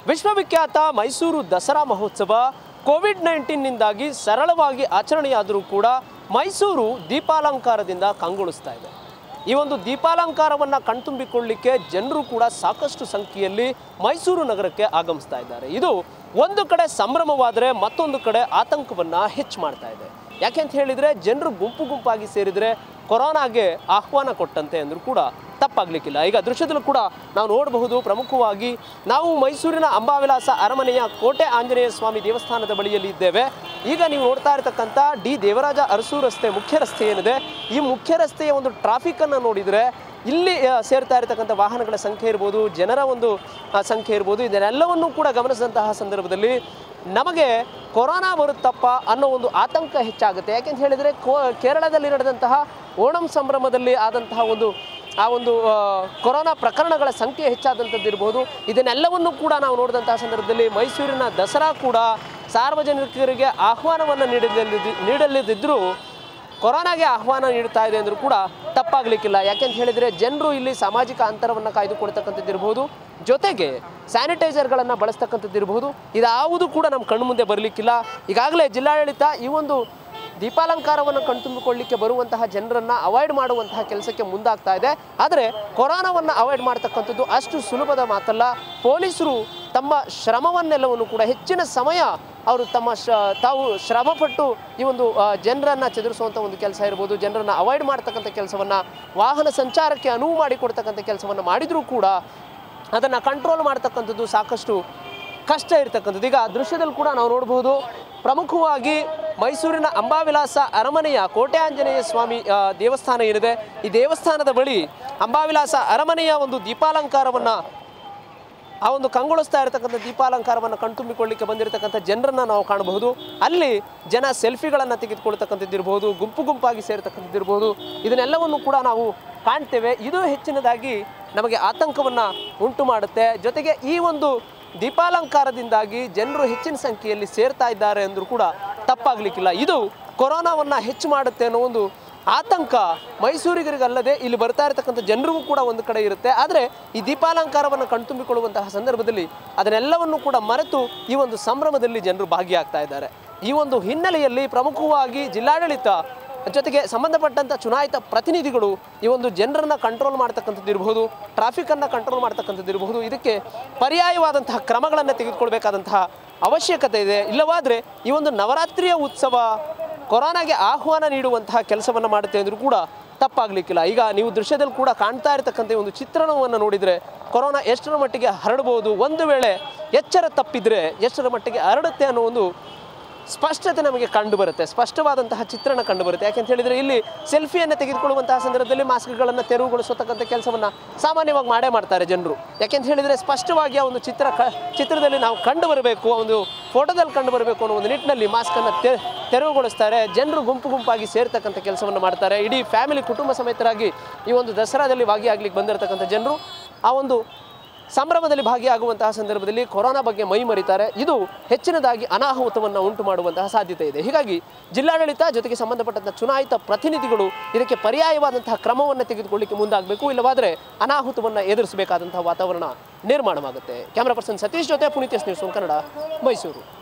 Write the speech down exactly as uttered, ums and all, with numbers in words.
ವಿಶ್ವವಿಖ್ಯಾತ ಮೈಸೂರು ದಸರಾ ಮಹೋತ್ಸವ ಕೋವಿಡ್ ನೈನ್ಟೀನ್ನಿಂದಾಗಿ ಸರಳವಾಗಿ ಆಚರಣೆಯಾದರೂ ಕೂಡ ಮೈಸೂರು ದೀಪಾಲಂಕಾರದಿಂದ ಕಂಗೊಳಿಸ್ತಾ ಇದೆ. ಈ ಒಂದು ದೀಪಾಲಂಕಾರವನ್ನು ಕಣ್ತುಂಬಿಕೊಳ್ಳಲಿಕ್ಕೆ ಜನರು ಕೂಡ ಸಾಕಷ್ಟು ಸಂಖ್ಯೆಯಲ್ಲಿ ಮೈಸೂರು ನಗರಕ್ಕೆ ಆಗಮಿಸ್ತಾ ಇದ್ದಾರೆ. ಇದು ಒಂದು ಕಡೆ ಸಂಭ್ರಮವಾದರೆ ಮತ್ತೊಂದು ಕಡೆ ಆತಂಕವನ್ನು ಹೆಚ್ಚು ಮಾಡ್ತಾ ಇದೆ. ಯಾಕೆಂತ ಹೇಳಿದರೆ ಜನರು ಗುಂಪು ಗುಂಪಾಗಿ ಸೇರಿದರೆ ಕೊರೋನಾಗೆ ಆಹ್ವಾನ ಕೊಟ್ಟಂತೆ ಅಂದರೂ ಕೂಡ ತಪ್ಪಾಗಲಿಕ್ಕಿಲ್ಲ. ಈಗ ದೃಶ್ಯದಲ್ಲೂ ಕೂಡ ನಾವು ನೋಡಬಹುದು, ಪ್ರಮುಖವಾಗಿ ನಾವು ಮೈಸೂರಿನ ಅಂಬಾವಿಲಾಸ ಅರಮನೆಯ ಕೋಟೆ ಆಂಜನೇಯ ಸ್ವಾಮಿ ದೇವಸ್ಥಾನದ ಬಳಿಯಲ್ಲಿ ಇದ್ದೇವೆ. ಈಗ ನೀವು ನೋಡ್ತಾ ಇರತಕ್ಕಂಥ ಡಿ ದೇವರಾಜ ಅರಸು ರಸ್ತೆ ಮುಖ್ಯ ರಸ್ತೆ ಏನಿದೆ, ಈ ಮುಖ್ಯ ರಸ್ತೆಯ ಒಂದು ಟ್ರಾಫಿಕನ್ನು ನೋಡಿದರೆ ಇಲ್ಲಿ ಸೇರ್ತಾ ಇರತಕ್ಕಂಥ ವಾಹನಗಳ ಸಂಖ್ಯೆ ಇರ್ಬೋದು, ಜನರ ಒಂದು ಸಂಖ್ಯೆ ಇರ್ಬೋದು, ಇದನ್ನೆಲ್ಲವನ್ನೂ ಕೂಡ ಗಮನಿಸಿದಂತಹ ಸಂದರ್ಭದಲ್ಲಿ ನಮಗೆ ಕೊರೋನಾ ಬರುತ್ತಪ್ಪ ಅನ್ನೋ ಒಂದು ಆತಂಕ ಹೆಚ್ಚಾಗುತ್ತೆ. ಯಾಕೆಂತ ಹೇಳಿದರೆ ಕೋ ಕೇರಳದಲ್ಲಿ ನಡೆದಂತಹ ಓಣಂ ಸಂಭ್ರಮದಲ್ಲಿ ಆದಂತಹ ಒಂದು ಆ ಒಂದು ಕೊರೋನಾ ಪ್ರಕರಣಗಳ ಸಂಖ್ಯೆ ಹೆಚ್ಚಾದಂಥದ್ದು ಇರ್ಬೋದು. ಇದನ್ನೆಲ್ಲವನ್ನೂ ಕೂಡ ನಾವು ನೋಡಿದಂತಹ ಸಂದರ್ಭದಲ್ಲಿ ಮೈಸೂರಿನ ದಸರಾ ಕೂಡ ಸಾರ್ವಜನಿಕರಿಗೆ ಆಹ್ವಾನವನ್ನು ನೀಡಲಿದ್ದು ನೀಡಲಿದ್ದರೂ ಕೊರೋನಾಗೆ ಆಹ್ವಾನ ನೀಡ್ತಾ ಇದೆ ಅಂದರೂ ಕೂಡ ತಪ್ಪಾಗಲಿಕ್ಕಿಲ್ಲ. ಯಾಕೆಂತ ಹೇಳಿದರೆ ಜನರು ಇಲ್ಲಿ ಸಾಮಾಜಿಕ ಅಂತರವನ್ನು ಕಾಯ್ದುಕೊಳ್ತಕ್ಕಂಥದ್ದು ಇರ್ಬೋದು, ಜೊತೆಗೆ ಸ್ಯಾನಿಟೈಸರ್ಗಳನ್ನು ಬಳಸ್ತಕ್ಕಂಥದ್ದು ಇರ್ಬೋದು. ಇದಾವುದು ಕೂಡ ನಮ್ಮ ಕಣ್ಣು ಮುಂದೆ ಬರಲಿಕ್ಕಿಲ್ಲ. ಈಗಾಗಲೇ ಜಿಲ್ಲಾಡಳಿತ ಈ ಒಂದು ದೀಪಾಲಂಕಾರವನ್ನು ಕಣ್ತುಂಬಿಕೊಳ್ಳಲಿಕ್ಕೆ ಬರುವಂತಹ ಜನರನ್ನು ಅವಾಯ್ಡ್ ಮಾಡುವಂತಹ ಕೆಲಸಕ್ಕೆ ಮುಂದಾಗ್ತಾ ಇದೆ. ಆದರೆ ಕೊರೋನಾವನ್ನು ಅವಾಯ್ಡ್ ಮಾಡ್ತಕ್ಕಂಥದ್ದು ಅಷ್ಟು ಸುಲಭದ ಮಾತಲ್ಲ. ಪೊಲೀಸರು ತಮ್ಮ ಶ್ರಮವನ್ನೆಲ್ಲವನ್ನು ಕೂಡ ಹೆಚ್ಚಿನ ಸಮಯ ಅವರು ತಮ್ಮ ಶ ತಾವು ಶ್ರಮಪಟ್ಟು ಈ ಒಂದು ಜನರನ್ನು ಚದುರಿಸುವಂಥ ಒಂದು ಕೆಲಸ ಇರ್ಬೋದು, ಜನರನ್ನು ಅವಾಯ್ಡ್ ಮಾಡ್ತಕ್ಕಂಥ ಕೆಲಸವನ್ನು, ವಾಹನ ಸಂಚಾರಕ್ಕೆ ಅನುವು ಮಾಡಿಕೊಡ್ತಕ್ಕಂಥ ಕೆಲಸವನ್ನು ಮಾಡಿದರೂ ಕೂಡ ಅದನ್ನು ಕಂಟ್ರೋಲ್ ಮಾಡ್ತಕ್ಕಂಥದ್ದು ಸಾಕಷ್ಟು ಕಷ್ಟ ಇರತಕ್ಕಂಥದ್ದು. ಈಗ ದೃಶ್ಯದಲ್ಲಿ ಕೂಡ ನಾವು ನೋಡಬಹುದು, ಪ್ರಮುಖವಾಗಿ ಮೈಸೂರಿನ ಅಂಬಾವಿಲಾಸ ಅರಮನೆಯ ಕೋಟೆ ಆಂಜನೇಯ ಸ್ವಾಮಿ ದೇವಸ್ಥಾನ ಏನಿದೆ, ಈ ದೇವಸ್ಥಾನದ ಬಳಿ ಅಂಬಾವಿಲಾಸ ಅರಮನೆಯ ಒಂದು ದೀಪಾಲಂಕಾರವನ್ನು ಆ ಒಂದು ಕಂಗೊಳಿಸ್ತಾ ಇರತಕ್ಕಂಥ ದೀಪಾಲಂಕಾರವನ್ನು ಕಣ್ತುಂಬಿಕೊಳ್ಳಲಿಕ್ಕೆ ಬಂದಿರತಕ್ಕಂಥ ಜನರನ್ನು ನಾವು ಕಾಣಬಹುದು. ಅಲ್ಲಿ ಜನ ಸೆಲ್ಫಿಗಳನ್ನು ತೆಗೆದುಕೊಳ್ತಕ್ಕಂಥದ್ದು ಇರ್ಬೋದು, ಗುಂಪು ಗುಂಪಾಗಿ ಸೇರ್ತಕ್ಕಂಥದ್ದು ಇರ್ಬೋದು, ಇದನ್ನೆಲ್ಲವನ್ನು ಕೂಡ ನಾವು ಕಾಣ್ತೇವೆ. ಇದು ಹೆಚ್ಚಿನದಾಗಿ ನಮಗೆ ಆತಂಕವನ್ನು ಉಂಟು ಮಾಡುತ್ತೆ. ಜೊತೆಗೆ ಈ ಒಂದು ದೀಪಾಲಂಕಾರದಿಂದಾಗಿ ಜನರು ಹೆಚ್ಚಿನ ಸಂಖ್ಯೆಯಲ್ಲಿ ಸೇರ್ತಾ ಇದ್ದಾರೆ ಅಂದರೂ ಕೂಡ ತಪ್ಪಾಗಲಿಕ್ಕಿಲ್ಲ. ಇದು ಕೊರೋನಾವನ್ನು ಹೆಚ್ಚು ಮಾಡುತ್ತೆ ಅನ್ನೋ ಒಂದು ಆತಂಕ ಮೈಸೂರಿಗರಿಗಲ್ಲದೆ ಇಲ್ಲಿ ಬರ್ತಾ ಇರತಕ್ಕಂಥ ಜನರಿಗೂ ಕೂಡ ಒಂದು ಕಡೆ ಇರುತ್ತೆ. ಆದರೆ ಈ ದೀಪಾಲಂಕಾರವನ್ನು ಕಣ್ತುಂಬಿಕೊಳ್ಳುವಂತಹ ಸಂದರ್ಭದಲ್ಲಿ ಅದನ್ನೆಲ್ಲವನ್ನು ಕೂಡ ಮರೆತು ಈ ಒಂದು ಸಂಭ್ರಮದಲ್ಲಿ ಜನರು ಭಾಗಿಯಾಗ್ತಾ ಇದ್ದಾರೆ. ಈ ಒಂದು ಹಿನ್ನೆಲೆಯಲ್ಲಿ ಪ್ರಮುಖವಾಗಿ ಜಿಲ್ಲಾಡಳಿತ ಜೊತೆಗೆ ಸಂಬಂಧಪಟ್ಟಂಥ ಚುನಾಯಿತ ಪ್ರತಿನಿಧಿಗಳು ಈ ಒಂದು ಜನರನ್ನು ಕಂಟ್ರೋಲ್ ಮಾಡ್ತಕ್ಕಂಥದ್ದು ಇರಬಹುದು, ಟ್ರಾಫಿಕನ್ನು ಕಂಟ್ರೋಲ್ ಮಾಡ್ತಕ್ಕಂಥದ್ದು ಇರಬಹುದು, ಇದಕ್ಕೆ ಪರ್ಯಾಯವಾದಂತಹ ಕ್ರಮಗಳನ್ನು ತೆಗೆದುಕೊಳ್ಬೇಕಾದಂತಹ ಅವಶ್ಯಕತೆ ಇದೆ. ಇಲ್ಲವಾದರೆ ಈ ಒಂದು ನವರಾತ್ರಿಯ ಉತ್ಸವ ಕೊರೋನಾಗೆ ಆಹ್ವಾನ ನೀಡುವಂತಹ ಕೆಲಸವನ್ನು ಮಾಡುತ್ತೆ ಅಂದರೂ ಕೂಡ ತಪ್ಪಾಗಲಿಕ್ಕಿಲ್ಲ. ಈಗ ನೀವು ದೃಶ್ಯದಲ್ಲಿ ಕೂಡ ಕಾಣ್ತಾ ಇರತಕ್ಕಂಥ ಒಂದು ಚಿತ್ರಣವನ್ನು ನೋಡಿದರೆ ಕೊರೋನಾ ಎಷ್ಟರ ಮಟ್ಟಿಗೆ ಹರಡ್ಬೋದು, ಒಂದು ವೇಳೆ ಎಚ್ಚರ ತಪ್ಪಿದರೆ ಎಷ್ಟರ ಮಟ್ಟಿಗೆ ಹರಡುತ್ತೆ ಅನ್ನೋ ಒಂದು ಸ್ಪಷ್ಟತೆ ನಮಗೆ ಕಂಡು ಬರುತ್ತೆ, ಸ್ಪಷ್ಟವಾದಂತಹ ಚಿತ್ರಣ ಕಂಡು ಬರುತ್ತೆ. ಯಾಕೆಂತ ಹೇಳಿದರೆ ಇಲ್ಲಿ ಸೆಲ್ಫಿಯನ್ನು ತೆಗೆದುಕೊಳ್ಳುವಂತಹ ಸಂದರ್ಭದಲ್ಲಿ ಮಾಸ್ಕ್ಗಳನ್ನು ತೆರವುಗೊಳಿಸತಕ್ಕಂಥ ಕೆಲಸವನ್ನು ಸಾಮಾನ್ಯವಾಗಿ ಮಾಡೇ ಮಾಡ್ತಾರೆ ಜನರು. ಯಾಕೆಂತ ಹೇಳಿದರೆ ಸ್ಪಷ್ಟವಾಗಿ ಆ ಒಂದು ಚಿತ್ರ ಕ ಚಿತ್ರದಲ್ಲಿ ನಾವು ಕಂಡು ಬರಬೇಕು, ಆ ಒಂದು ಫೋಟೋದಲ್ಲಿ ಕಂಡು ಬರಬೇಕು ಅನ್ನೋ ಒಂದು ನಿಟ್ಟಿನಲ್ಲಿ ಮಾಸ್ಕನ್ನು ತೆ ತೆರವುಗೊಳಿಸ್ತಾರೆ. ಜನರು ಗುಂಪು ಗುಂಪಾಗಿ ಸೇರ್ತಕ್ಕಂಥ ಕೆಲಸವನ್ನು ಮಾಡ್ತಾರೆ. ಇಡೀ ಫ್ಯಾಮಿಲಿ ಕುಟುಂಬ ಸಮೇತರಾಗಿ ಈ ಒಂದು ದಸರಾದಲ್ಲಿ ಭಾಗಿಯಾಗಲಿಕ್ಕೆ ಬಂದಿರತಕ್ಕಂಥ ಜನರು ಆ ಒಂದು ಸಂಭ್ರಮದಲ್ಲಿ ಭಾಗಿಯಾಗುವಂತಹ ಸಂದರ್ಭದಲ್ಲಿ ಕೊರೋನಾ ಬಗ್ಗೆ ಮೈ ಮರಿತಾರೆ. ಇದು ಹೆಚ್ಚಿನದಾಗಿ ಅನಾಹುತವನ್ನು ಉಂಟು ಮಾಡುವಂತಹ ಸಾಧ್ಯತೆ ಇದೆ. ಹೀಗಾಗಿ ಜಿಲ್ಲಾಡಳಿತ ಜೊತೆಗೆ ಸಂಬಂಧಪಟ್ಟಂಥ ಚುನಾಯಿತ ಪ್ರತಿನಿಧಿಗಳು ಇದಕ್ಕೆ ಪರ್ಯಾಯವಾದಂತಹ ಕ್ರಮವನ್ನು ತೆಗೆದುಕೊಳ್ಳಲಿಕ್ಕೆ ಮುಂದಾಗಬೇಕು. ಇಲ್ಲವಾದರೆ ಅನಾಹುತವನ್ನು ಎದುರಿಸಬೇಕಾದಂತಹ ವಾತಾವರಣ ನಿರ್ಮಾಣವಾಗುತ್ತೆ. ಕ್ಯಾಮರಾ ಪರ್ಸನ್ ಸತೀಶ್ ಜೊತೆ ಪುನೀತ್ ಎಸ್ ನ್ಯೂಸ್ ಕನ್ನಡ, ಮೈಸೂರು.